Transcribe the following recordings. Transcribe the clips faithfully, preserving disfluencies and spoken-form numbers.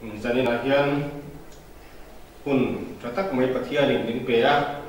cho nên là hiện Hmun cho tất mấy bậc thiên linh linh bể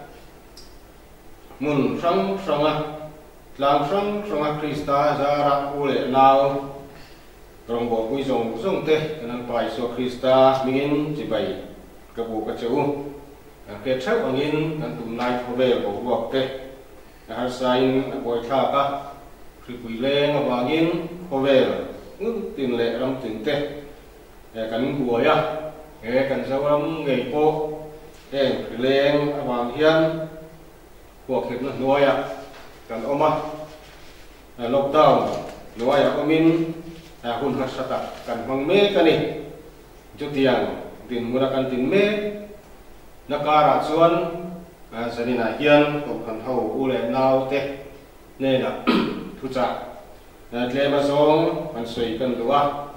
Hmun hrang hranga lang hrang hranga Krista zara ule nào rawngbawlpui zong zong te kanan pai so Krista mingin jibai kabu kachu ke thau angin kan tum nai thovel bo ruak te har sain boi tha ka Hripui leng awangin thovel ngun tin le ram tin te kan buaya e kan zawam ngei po en leng awang hian buak hep na noya kan oma lockdown noya omin Hun hat sata kan mang me kani jutiang tin mura kan tin me nakara chuan sanina hian ko kan ho ule nau te ne na Thuchah tlema zong kan soi kan luwa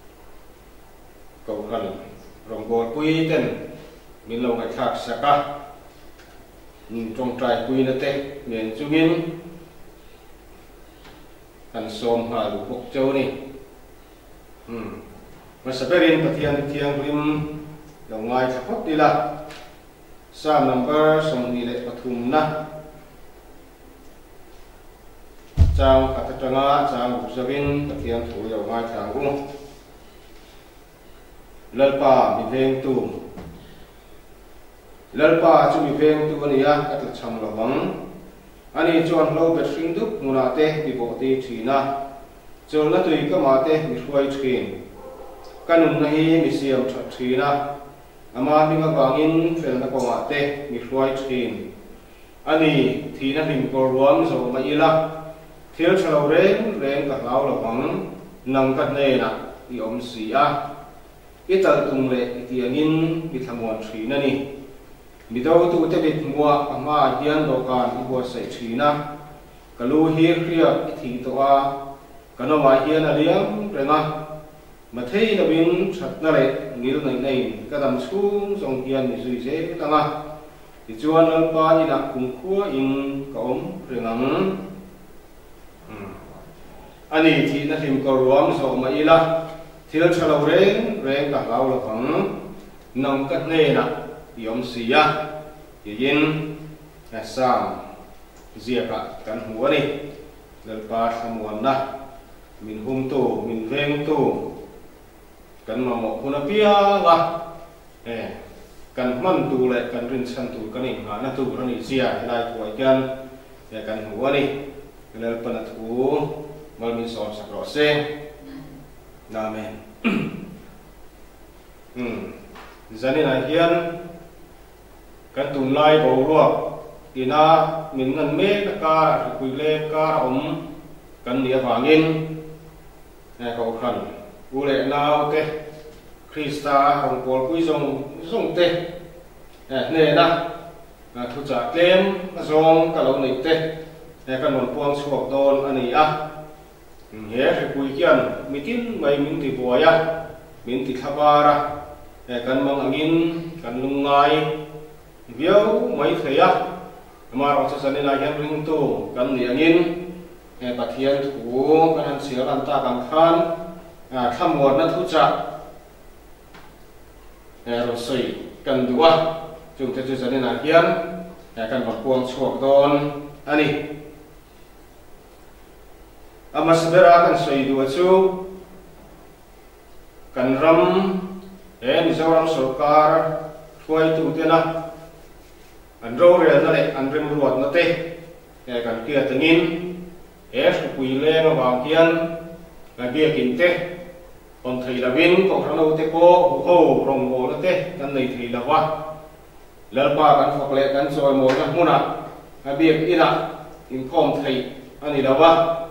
ko kan rawngbawlpui ten min lo ngai thak saka trong trai pui na te men chungin kan som ha lu bok chau ni Hmm. Masaberin patian tiang rim longai thapot dila sam number som ni le pathum na chang khatatanga chang busavin patian thu longai thangu lalpa mi veng tu lalpa chu mi veng tu ania atul cham lawang ani chuan lo bet hring dup muna te bi bo ti thina chol na tui ka ma te mi hruai thin kanum na hi mi siam tha thina ama mi nga wangin fel na ko ma te mi hruai thin ani thina him ko ruam zo ma ila thil chalo reng reng ka lau lawang nang ka ne na i om si a ital tung le ti angin mi thamon thina ni mi do tu te bit muwa ama hian do kan i bo sai thina kalu hi khria i thi to a Kano mai hian a liam renga mathei na bin that na le ngil nei nei kadam chung song hian ni zui je tanga ti chuan alpa ni na kum khua in ka om rengang ani thi na him ko ruam so ma ila thil chalo reng reng ka lau la phang nang ka ne na yom sia yin asam zia ka kan huwa ni lalpa thamuan na min hum tu min veng tu kan ma mo kuna pia nga eh kan man tu le kan rin san tu kan in ha na tu rani sia lai tu ai kan ya kan huwa ni lel pana tu mal min so sa ro se amen hm zani na hian kan tu lai bo ro ina min ngan me ka Hripui le ka om kan ni awangin nè cậu khẩn u lệ nào te Krista rawngbawlpui zong zong te nè na Thuchah tlem zong ka lo nei te nè kan mon puang chuak don ani a he Hripui kian mitin mai min ti buaya min ti thabara nè kan mang angin kan lungai viau mai theya ama ro cha sanina hian ring tu kan ni angin e pathian thu kan sial an ta kan khan a thamor na Thuchah e ro soi kan duwa chung te chu zanin a hian e kan bang puang chuak don ani ama sabera kan soi duwa chu kan ram e Mizoram sarkar thuai tu te na an ro re na le an rem ruat na te e kan kia tengin Hripui leng awang hian ga biakin te on thei lavin ko hrano te ko ho rawngbawlna te kan nei thei lawa lalpa kan phok le kan choi mo na hmuna ga biak ina in khom thei ani lawa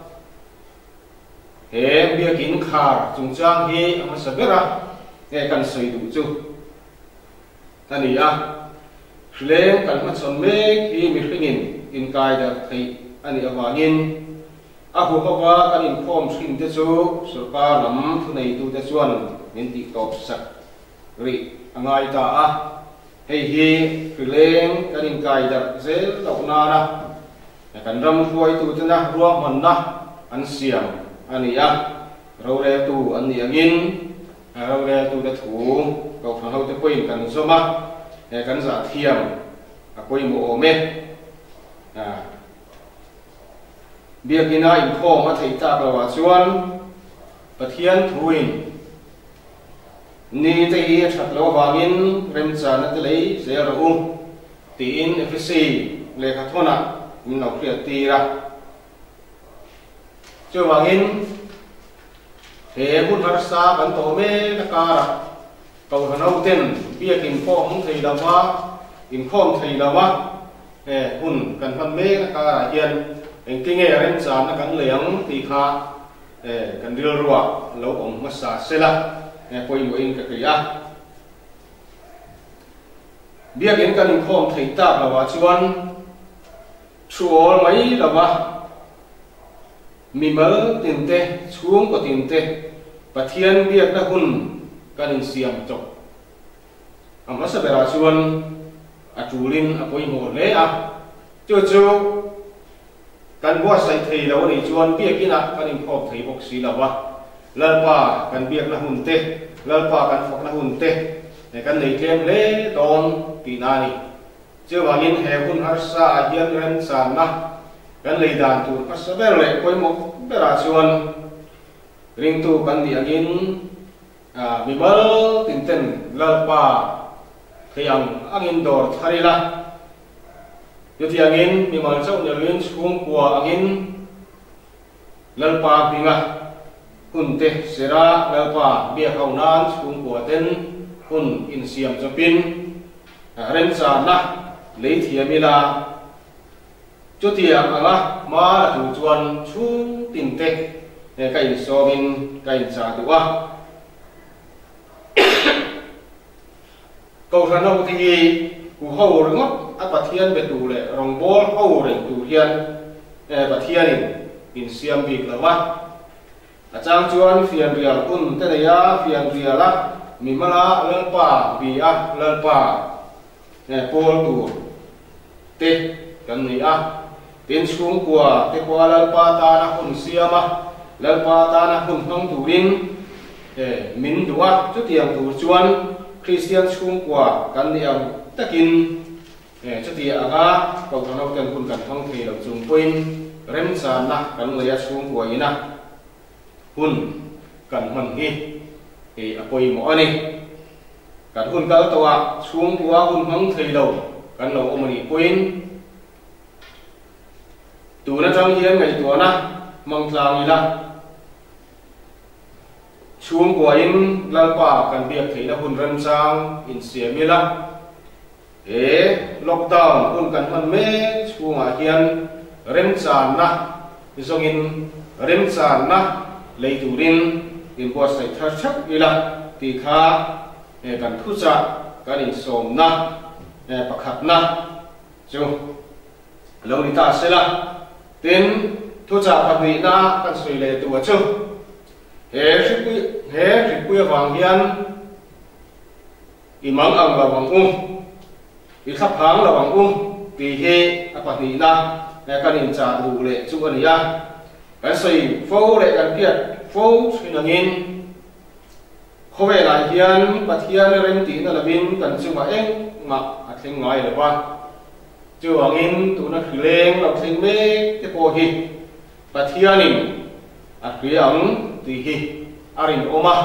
he biakin khar chungchang hi ama sabera e kan soi du chu ani a leng kan ma chon me hi mi hringin in kai da thei ani awangin Aku kawa kan inform skin te chu sarkar lam thu nei tu te chuan min ti top sak ri angai ta a hei hi leng kan in kai da zel lo na na kan ram huai tu te na ruam man na an siam ani a ro re tu an ni angin เราเนี่ยตัวเด็ดถูก็ฟังเขาจะคุยกันสมากันจะเทียมคุยโมเมเบียกินอินโคมาถิตาประวัติชวนปะเทียนทุยนี่จะอีชัดโลวางินเริ่มจานัตเลยเสียรุ่งตีอินเอฟซีเลขาทนะมันเอาเพียตีระเจ้าวางินเฮ้บุญรักษากันโตเมตการะเก่าขนเอาเต้นเบียกินข้อมไทยดาวะกินข้อมไทยดาวะเฮ้บุญกันพันเมตการะเย็นเองที่เงี้ยเริ่มจานกันเหลียงตีขาเฮ้กันเรือรัวเราอมมาสาเสละเฮ้ปอยมืออินกับกิยาเบียกินกันข้อมไทยตาเราว่าชวนชัวร์ไหมเราว่ามีเมื่อตินเตะช่วงก็ตินเตะปะเทียนเบียกนะหุ่นกันอินเสียมจบอามาสเบราชวนอาจูลินอาปอยโมเละจู่จู่กันบัวใส่ไทยแล้วนี่ชวนเบียกินอ่ะกันอินครอบไทยบอกสีแล้ววะเลิศป่ากันเบียกนะหุ่นเตะเลิศป่ากันฟอกนะหุ่นเตะแต่กันในเกมเละตอนปีนานี่เจ้าว่ายินแห่หุ่นฮัสซาเยียนเรนสานนะกันเลยด่านตูพัสเบลเล่คุยหมกเบราชวนริงตูกันดีอันมีเบลตินเต้นเลิศป่าที่ยังอังินดอร์ทาริละอยู่ที่อังินมีมันเจ้าเนี่ยลินช่วงกัวอังินเลิศป่าพิงะหุ่นเตะเสระเลิศป่าเบียเขานานช่วงกัวเต้นหุ่นอินเสียมจะปินเรนซานะเลยเทียมิลาจุดที่อ่ะนะมาถูกชวนชูตินเตะเนี่ยก็อินโซมินก็อินซาตัวกูทันเอาที่กูเข้าเรื่องอ่ะปะเทียนไปดูเลยรองบอลเข้าเรื่องดูเทียนเนี่ยปะเทียนอินเสียมบีกแล้ววะอาจารย์ชวนเฟียนเรียลอุ่นเตะยาเฟียนเรียลละมีมาละเล่นป่าบีอ่ะเล่นป่าเนี่ยโพลดูเตะกันนี่อ่ะเป็นช่วงกว่าเตะกว่าเล่นป่าตาหน้าหุ่นเสียมาเล่นป่าตาหน้าหุ่นต้องดูดินเอ่มินดูอ่ะจุดที่ยังดูชวนคริสเตียนช่วงกว่ากันนี่ยังตะกินเอ่จุดที่อ่ะก็เราทำเอาเต็มคุณกันท่องเที่ยวจุงปุ่นเริ่มสานนะกันเลยช่วงกว่าอีนะหุ่นกันมันฮีเอ่อปอยหมอนี่กันหุ่นกันตัวช่วงตัวหุ่นทั้งไทยเรากันเราเอามาดีปุ่นตัวนั้นจังเยี่ยมไงตัวนะมังคลามีละช่วงกว่าอินลัลป่ากันเบียกไทยนะหุ่นเริ่มจางอินเสียมีละเอ๋ล็อกดาวน์หุ่นกันมันเมช่วงอาเฮียนเริ่มจางนะมิส่งอินเริ่มจางนะเลยตูรินอินบัวใส่ทัชชักอีละตีขาเอกันทุจ่ากันอินสมนะเอปักขัดนะจูเราดิตาเสละเต็นทุจ่าปักนีนะกันสวยเลยตัวจูเฮริปุยเฮริปุยวางยันอิมังอังระวังอุ้งอิทับหางระวังอุ้งปีเฮปักนีนะเอกันอินจ่าดูเลยจูอันนี้อ่ะกันสวยโฟเลยกันเพียรโฟสวยนังอินเขาเวลาเฮียนปะเทียนเริ่มตีนั่นละบินกันจังหวะเองมาอัดเทงง่ายเลยว่าจังหวะงินตัวนั้นคือเลงเราเทงเมฆที่พอฮีปะเทียนินอัดเรียงตีฮีอารินโอมา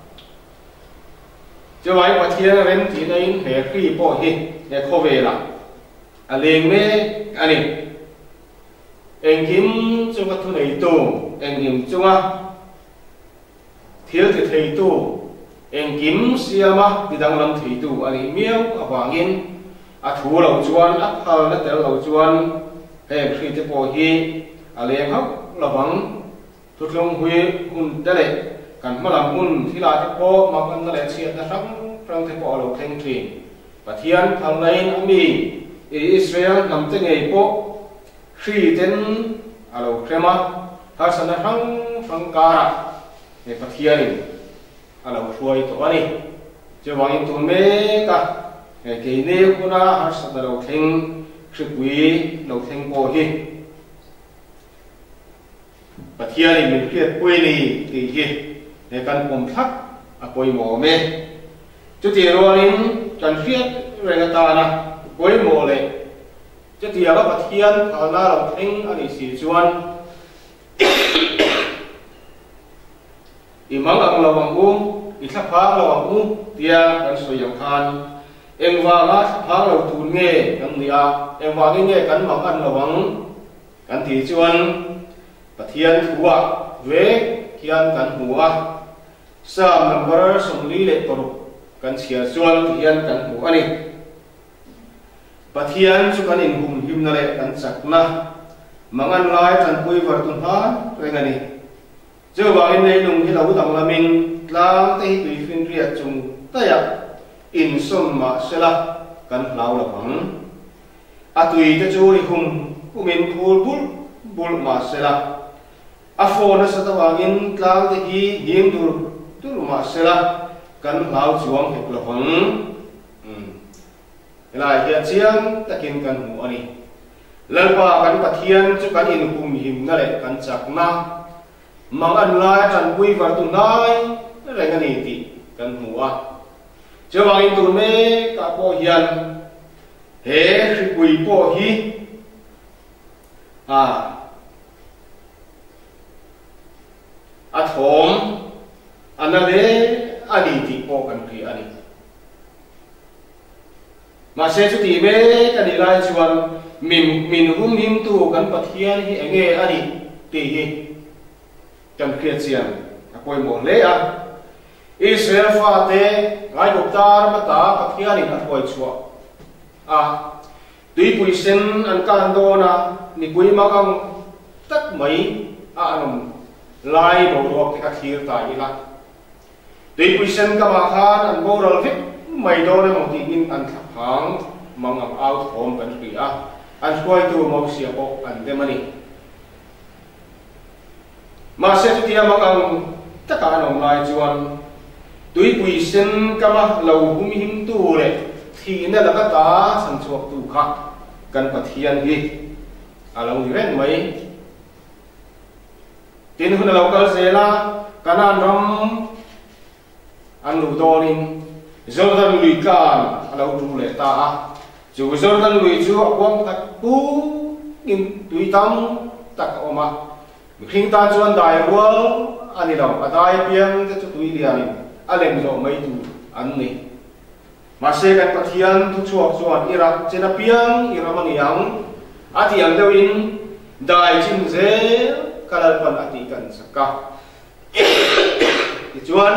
จังหวะปะเทียนเริ่มตีนั่นเหตุที่พอฮีเนี่ยเขาเวลาอันเลงเมฆอันนี้เองกิมจังหวะทุนไอตัวเองกิมจังหวะเที่ยวที่ไทยตัวเองกิมเสียมาดิดังลำไทยตัวอันนี้เมียวอวางินอัฐูเหล่าจวนอัพลนั่นแต่เหล่าจวนเองคริสต์โปฮีอะไรเขาระวังทุกลงหุยหุ่นได้เลยกันมาลำหุ่นที่ลาที่โปมากันนั่นแหละเชียร์นะครับครั้งที่โปเราเทงทรีปะเทียนทางในอามีอิสราเอลนำเตงไอโปคริสเตียนเราเคลมาฮัสนะทั้งฟังการะในปะเทียนเราช่วยตัวนี้จะวางอินตัวเมกะเกี่ยนี้คุณาฮัสนะเราเทงคริปุยเราเทงโปฮีปะเทียนมีเกียรติปุยนี่ตีฮีในการปมทัก apoi mo me chu ti ronin kan fiat renga ta na poi mo le chu ti ala pathian thalna ro thing ani si chuan imang ang lawang u ithlapha lawang u tia kan soyang khan engwa nga thapha lo tun nge kan nia engwa nge nge kan mang an lawang kan ti chuan pathian thuwa ve kian kan huwa sam number somli le toru kan sia chuan hian kan hu ani pathian chu kan in hum him na le kan chakna mangan lai kan pui var tun ha rengani jo wangin nei lung hi lo dang lamin tlang te hi tui fin ria chung taya in som ma sela kan hlau la bang atui te chu ri hum kumin phul bul bul ma sela a phone sa ta wangin tlang te hi hing dur tur ma sela kan hlau chuang hek la bang um lai hian chiang takin kan hu ani lalpa kan pathian chu kan in hum him na le kan chakna mangan lai kan pui var tu nai rengani ti kan hua chawang in tu me ka po hian he hripui po hi a a thom anale ani ti po kan pri ani ma se chu ti me kan ilai chuan min min hum him tu kan pathian hi enge ani ti hi kan kriat siam apoi mo le a Israel fa te ngai guptar mata pathian in apoi chua a tui pui sen an kan do na ni pui makang tak mai a anum lai bo ro ke ka thir ta ila tui pui sen ka ma khan an bo ral vik mai do na mong ti in an thang mang am out home kan ri a an khoi tu mo sia po an te mani ma se tu tia makang taka nong lai chuan tui pui sen kama lo hum him tu le thi na la ka ta san chuak tu kha kan pathian hi alo ni ren mai tin hun lo kal zela kanan ram an lu dorin jordan lui kan alo tu le ta a chu jordan lui chu kwang khat pu in tui tam tak oma khing ta chuan dai wal ani lo adai piang te chu tui lian alem zo mai tu an ni ma se kan pathian thu chuak chuan ira chena piang ira mangiang ati ang deuin dai chin ze kalal pan ati kan saka ti chuan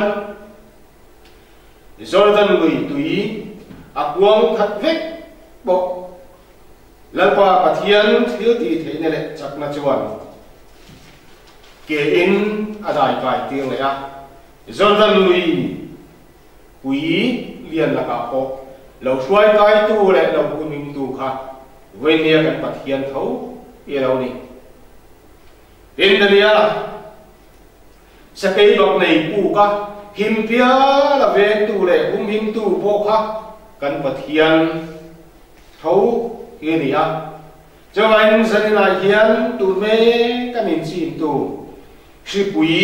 jordan lui tui akwang khat vek bo lalpa pathian thil ti theine le chakna chuan ke in adai kai tiang le a jordan lui pui lian la ka po lo suai kai tu le lo kuning tu kha venia kan pathian tho e lo ni in dania la sakai dok nei pu ka him pia la ve tu le hum him tu po kha kan pathian tho e ni a chawain sanina hian tu me kamin chin tu Hripui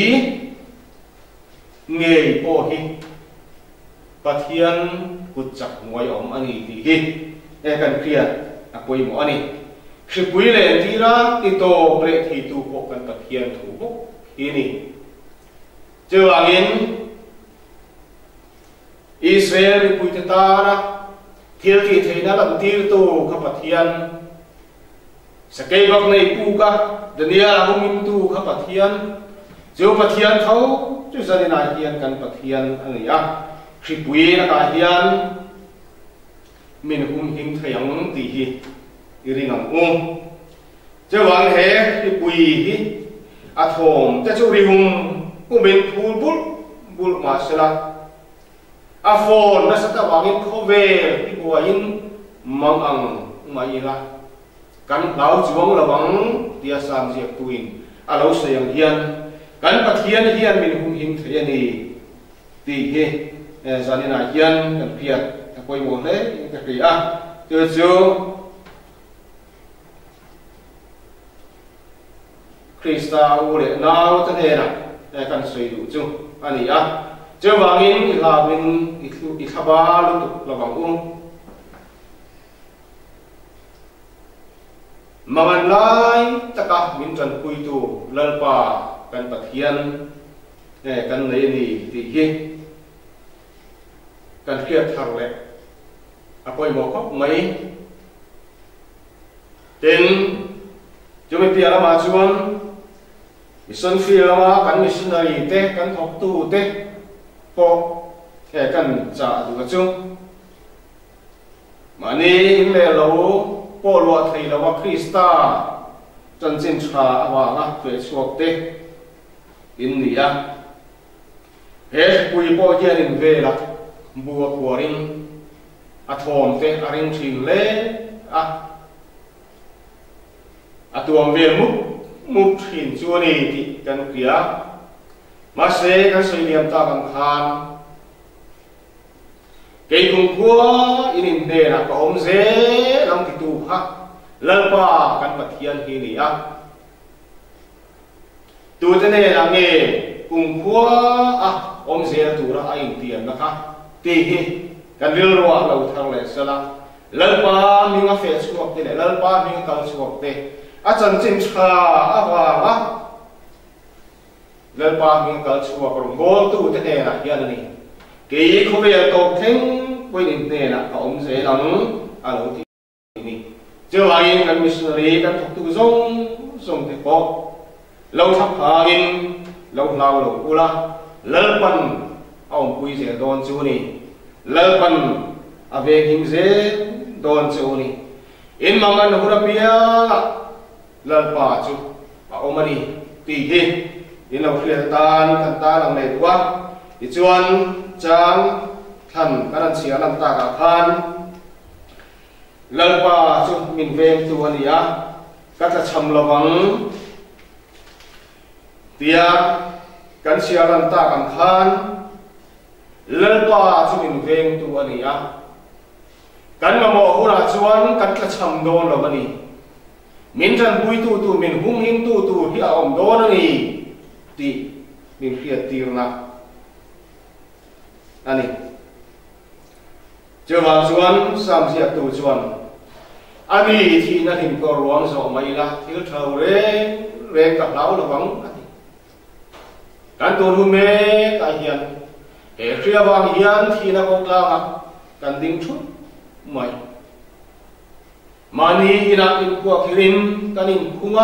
ngei po hi pathian kut chak ngoi om ani ti hi e kan kriat apoi mo ani Hripui le tira ti to bre thi tu po kan pathian thu bo hi ni chawangin Israel pui te tara thil ti theina lam tir tu kha pathian sakai bak nei pu ka dania hum tu kha pathian Joe pathian thau chu zanina hian kan pathian ani a Hripui na ka hian min hum hing thayang ti hi iringam um chawang he Hripui hi a thom te chu ri hum umin phul bul bul ma sela a phone na sata wangin khove hi buain mang ang mai la kan lau chuang lawang tia sam jiak tuin a lo sayang hian kan pathian hian min hum him thei ani ti he zanina hian kan piat apoi mo le ka ri a chu chu krista u le nau ta he na kan soi du chu ani a chưa vangin là mình ít ba lúc tục là vang uống mà mình lại tất cả mình trần quy tu lần pa cần bát hiền này cần lấy đi thì hi cần kia thằng lệ à coi một khóc mấy tên chúng mình tiền mà chuan mission field mà cần missionary te cần học tu te po cái cần trả được chung mà ni lệ lâu po lo thầy là wa Krista chân chân cha wa nga tuệ suộc te in nia Hripui po hian in ve la bua kuarin a thom te a ring thin le a a tuam ve muk muk thin chu ni ti kan kia ma se kan soi liam ta kan khan cái cùng qua in in ne na ko om ze lam ti tu ha lal pa kan pathian hi ni a tu te ne la nge cùng qua a om ze tu ra a in tian na kha ti hi kan ril ro lo thang le sala lal pa mi nga fe suak te le lal pa mi nga kal suak te a chan chin cha a wa a lal pa mi nga kal suak ro gol tu te ne na hian ni cái khu vực tổ thinh quy định này là ông sẽ nắm à lâu thì này chưa ai cần missionary cần học tu giống giống thế có lâu thắp hàng lâu lao lâu cula lỡ phần ông quy sẽ đón chú này lỡ phần à về kinh sẽ đón chú này in mang ăn hura pia lỡ pa chú à ông này tì hi in lâu phía tan tan ta làm này quá thì chuan chang thần các anh chị làm ta cả khan lần ba chú mình về tu anh ya các là chăm lo vắng tia các chị làm ta cả khan lần ba chú mình về tu anh ya các mà mò hú là chuan các là chăm đôn lo anh mình chân bui tu tu mình hung hinh tu tu hi ông đôn anh thì mình phiệt tiêu na anh chưa vào chuan sam diệt tu chuan anh thì na hình có ruộng rộng mấy là thiếu thầu rê rê cặp lão là vắng can tu hùm mê cái hiền hệ kia vàng hiền thì na có la can đinh chút mày mà ni ina in qua kirin can in khunga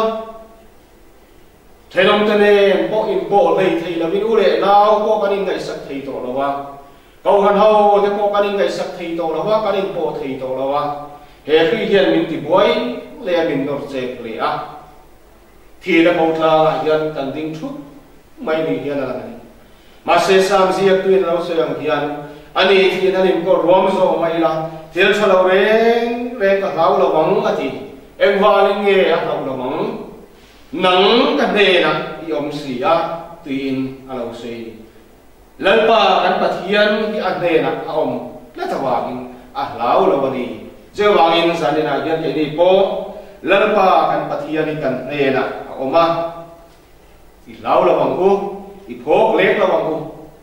thế nông tên em bộ in bộ này thì là mình u lệ nào có can in ngày sắc thì tổ là vàng câu hàn hậu thì có cái ngày sắc thì tổ là hoa cái bộ thì tổ là hoa hệ khi hiện mình thì bói lẽ mình đột dẹp lẽ à thì là một là hiện cần tính chút mấy mình hiện là này mà sẽ sam gì tuyên lâu sẽ làm hiện anh ấy thì anh em có rôm rồi mấy là thì cho lâu rèn rèn cả lâu là vắng là thì em vào lên nghe lâu là vắng nắng cái này là yom xì à tin à lâu xì lần ba kan pathian ki adne na om la tawagin a lau lo bani je wangin sanina yan ke ni po lần ba kan pathian kan ne na oma i lau lo bang u i phok lek lo bang u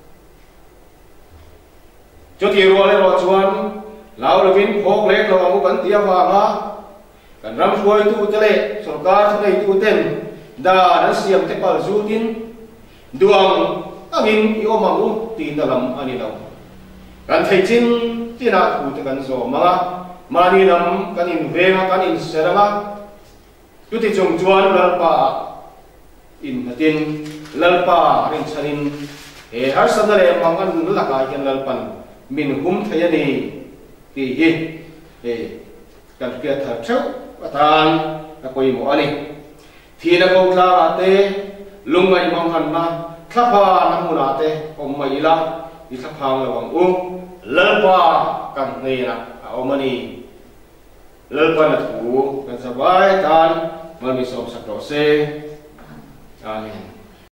cho ti ro le ro chuan lau lo vin phok lek lo bang u kan tia wa ma kan ram khoi tu te le sarkar thei tu ten da na siam te pal zu tin duang angin io mamu tin dalam ani lau kan thei chin tina thu te kan zo manga mani lam kan in venga kan in seranga tu ti chung chuan lalpa in hatin lalpa rin chanin e har sanare mangan laka hian lalpan min hum thayani ti hi e kan kia thar thau atan a koi mo ani thina ko tla te lungai mang han na thapa namuna te om mai la i thapa ngawang u lalpa kan nei na omani lalpa na thu kan sabai tan mami som sakro se amen.